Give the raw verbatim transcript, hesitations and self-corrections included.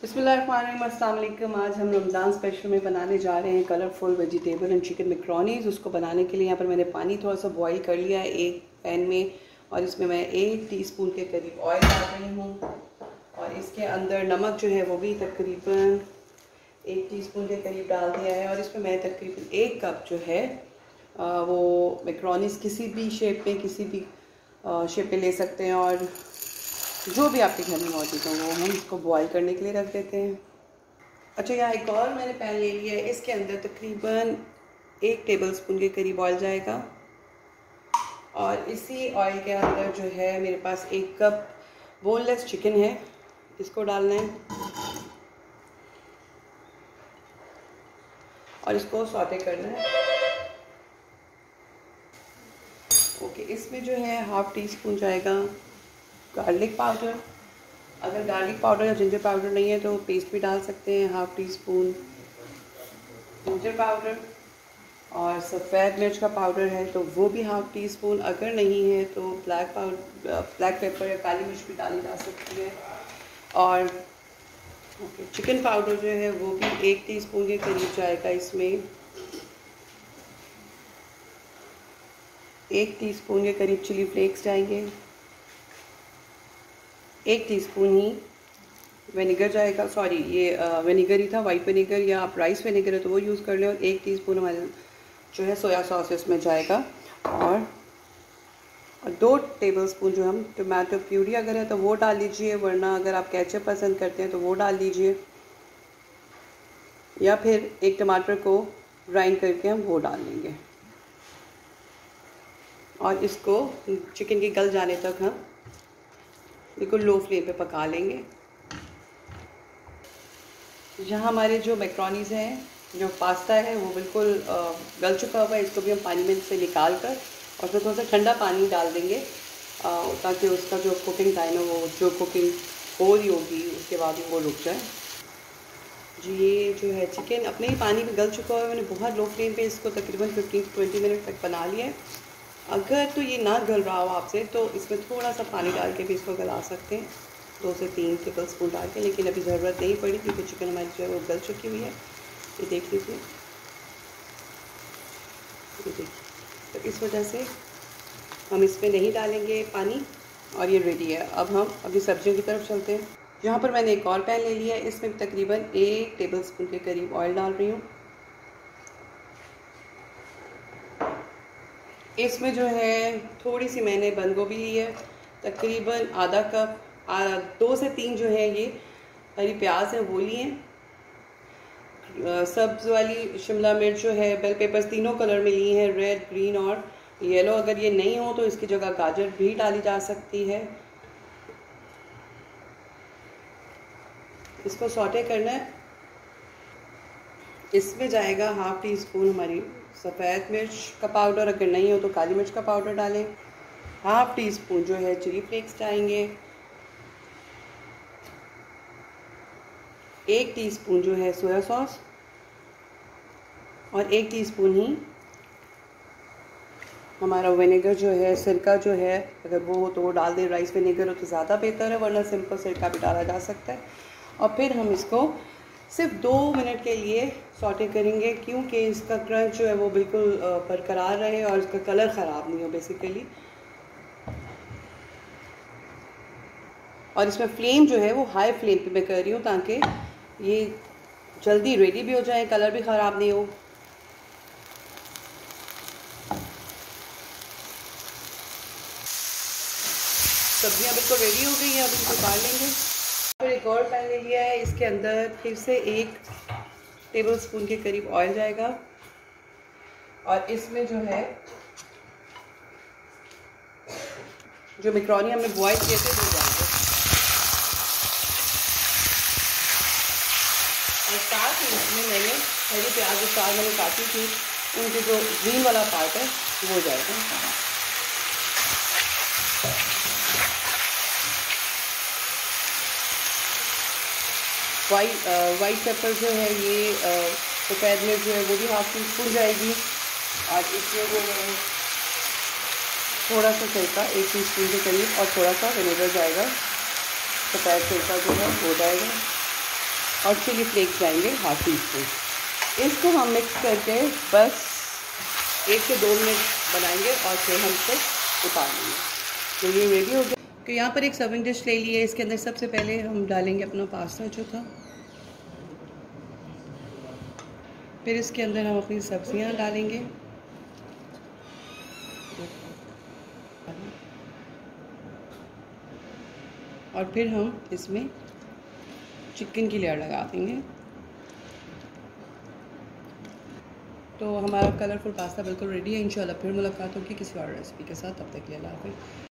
बिस्मिल्लाहिर्रहमानिर्रहीम, अस्सलाम वालेकुम। आज हम रमज़ान स्पेशल में बनाने जा रहे हैं colourful vegetable and chicken macaronis. उसको बनाने के लिए यहाँ पर मैंने पानी थोड़ा सा बॉईल कर लिया है एक पैन में, और इसमें मैं एक टीस्पून के करीब ऑयल डाल रही हूँ, और इसके अंदर नमक जो है वो भी तकरीबन एक टीस्पून के करीब डाल दिया है। और इसमें मैं तकरीबन एक कप जो है वो मैक्रोनीज़ किसी भी शेप में किसी भी शेप में ले सकते हैं, और जो भी आपके घर में मौजूद हो वो हम इसको बॉईल करने के लिए रख देते हैं। अच्छा, यहाँ एक और मैंने पैन ले लिया है, इसके अंदर तकरीबन एक टेबलस्पून के करीब ऑयल जाएगा, और इसी ऑयल के अंदर जो है मेरे पास एक कप बोनलेस चिकन है, इसको डालना है और इसको सौटे करना है। ओके, इसमें जो है हाफ टी स्पून जाएगा गार्लिक पाउडर। अगर गार्लिक पाउडर या जिंजर पाउडर नहीं है तो पेस्ट भी डाल सकते हैं। Half teaspoon ginger powder, और सफ़ेद मिर्च का पाउडर है तो वो भी हाफ टी स्पून। अगर नहीं है तो ब्लैक पाउडर ब्लैक पेपर या काली मिर्च भी डाली जा सकती है। और ओके, चिकन पाउडर जो है वो भी एक टीस्पून के करीब जाएगा। इसमें एक टीस्पून के करीब चिली फ्लेक्स जाएंगे, एक टीस्पून ही विनेगर जाएगा, सॉरी ये विनेगर ही था, वाइट विनेगर, या आप राइस विनेगर है तो वो यूज़ कर लें। और एक टीस्पून हमारे जो है सोया सॉस इसमें जाएगा, और, और दो टेबलस्पून जो हम टमाटो प्यूरी अगर है तो वो डाल लीजिए, वरना अगर आप केचप पसंद करते हैं तो वो डाल लीजिए, या फिर एक टमाटर को ग्राइंड करके हम वो डाल लेंगे। और इसको चिकन के गल जाने तक हम बिल्कुल लो फ्लेम पे पका लेंगे। यहाँ हमारे जो मैक्रोनीज़ हैं, जो पास्ता है वो बिल्कुल गल चुका हुआ है। इसको भी हम पानी में से निकाल कर और फिर थोड़ा सा ठंडा पानी डाल देंगे, ताकि उसका जो कुकिंग टाइम है वो जो कुकिंग हो रही होगी उसके बाद वो रुक जाए। जी, ये जो है चिकन अपने ही पानी में गल चुका हुआ है। मैंने बहुत लो फ्लेम पे इसको तकरीबन फिफ्टीन ट्वेंटी मिनट तक बना लिया है। अगर तो ये ना गल रहा हो आपसे तो इसमें थोड़ा सा पानी डाल के भी इसको गला सकते हैं, दो से तीन टेबल स्पून डाल के, लेकिन अभी ज़रूरत नहीं पड़ी क्योंकि चिकन हमारी जो है वो गल चुकी हुई है। ये देख लीजिए, ये देखिए, तो इस वजह से हम इसमें नहीं डालेंगे पानी, और ये रेडी है। अब हम अभी सब्जियों की तरफ चलते हैं। यहाँ पर मैंने एक और पैन ले लिया है, इसमें तकरीबन एक टेबल स्पून के करीब ऑयल डाल रही हूँ। इसमें जो है थोड़ी सी मैंने बंद गोभी ली है, तकरीबन आधा कप, दो से तीन जो है ये हरी प्याज है वो लिए हैं, सब्ज़ वाली शिमला मिर्च जो है, बेल पेपर्स तीनों कलर में लिए हैं, रेड, ग्रीन और येलो। अगर ये नहीं हो तो इसकी जगह गाजर भी डाली जा सकती है। इसको सौटे करना है। इसमें जाएगा हाफ टी स्पून हमारी सफ़ेद मिर्च का पाउडर, अगर नहीं हो तो काली मिर्च का पाउडर डालें। हाफ टी स्पून जो है चिली फ्लेक्स डालेंगे, एक टीस्पून जो है सोया सॉस, और एक टीस्पून ही हमारा विनेगर जो है, सिरका जो है, अगर वो हो तो वो डाल दें। राइस विनेगर हो तो ज़्यादा बेहतर है, वरना सिंपल सिरका भी डाला जा सकता है। और फिर हम इसको सिर्फ दो मिनट के लिए सौटे करेंगे, क्योंकि इसका क्रंच जो है वो बिल्कुल बरकरार रहे और इसका कलर ख़राब नहीं हो बेसिकली। और इसमें फ्लेम जो है वो हाई फ्लेम पे मैं कर रही हूँ, ताकि ये जल्दी रेडी भी हो जाए, कलर भी ख़राब नहीं हो। सब्जियाँ बिल्कुल रेडी हो गई हैं, अब इनको काट लेंगे। फिर एक और पैन ले लिया है, इसके अंदर फिर से एक टेबल स्पून के करीब ऑयल जाएगा, और इसमें जो है जो मैक्रोनी हमने बॉयल किए थे वो डालेंगे, और साथ ही इसमें मैंने हरी प्याज जो चार मैंने काटी थी उनके जो ग्रीन वाला पार्ट है वो जाएगा। वाइट वाइट पेपर जो है ये सफ़ेद मिर्च जो है वो भी हाफ टी स्पून जाएगी, और इसमें जो है थोड़ा सा सिरका एक टीस्पून के करीब और थोड़ा सा विनेगर जाएगा। सफ़ेद सिरका जो है हो जाएगा। और चिली फ्लेक्स जाएंगे हाफ टी स्पून। इसको हम मिक्स करके बस एक से दो मिनट बनाएंगे और फिर हम इसे उतार लेंगे। तो ये रेडी हो गया। तो यहाँ पर एक सर्विंग डिश ले ली है। इसके अंदर सबसे पहले हम डालेंगे अपना पास्ता जो था, फिर इसके अंदर हम अपनी सब्जियाँ डालेंगे, और फिर हम इसमें चिकन की लेयर लगा देंगे। तो हमारा कलरफुल पास्ता बिल्कुल रेडी है। इंशाल्लाह फिर मुलाकात होगी किसी और रेसिपी के साथ। तब तक के लिए अल्लाह हाफ़िज़।